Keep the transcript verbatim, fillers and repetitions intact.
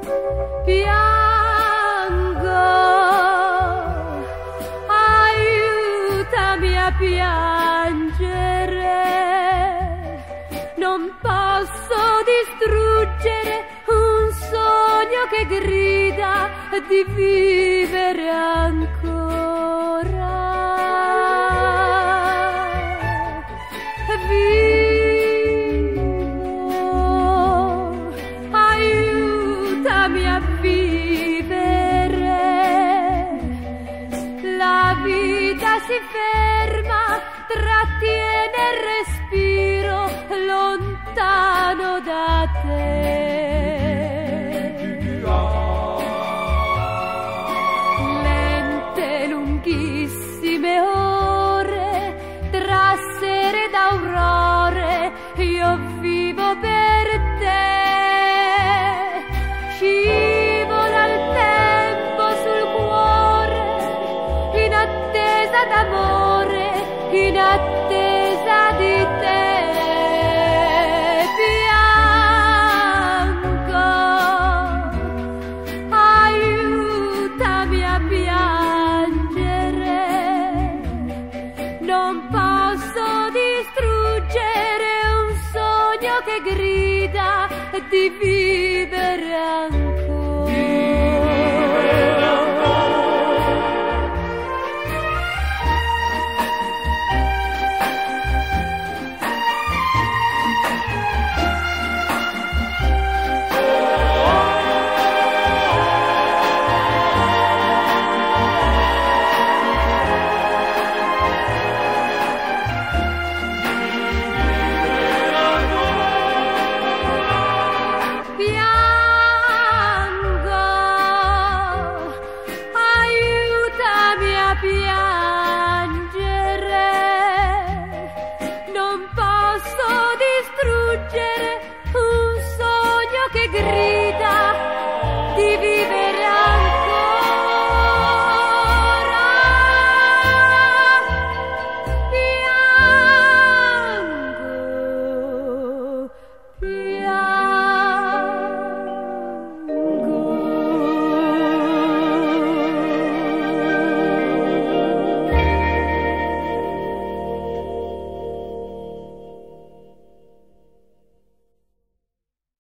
piango, aiutami a piangere, non posso distruggere un sogno che grida di vivere ancora. Vivo, aiutami a vivere, la vita si ferma, trattiene il respiro lontano da te. Lente, lunghissime ore, tra sere ed aurore, io vivo per te. Scivola il tempo sul cuore, in attesa d'amore, in attesa di te. Piango, aiutami a piangere, non posso distruggere un sogno che grida di vivere